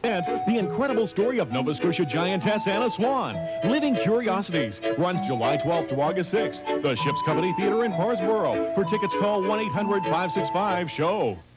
And the incredible story of Nova Scotia giantess Anna Swan. Living Curiosities runs July 12th to August 6th. The Ships Company Theater in Parsboro. For tickets, call 1-800-565-SHOW.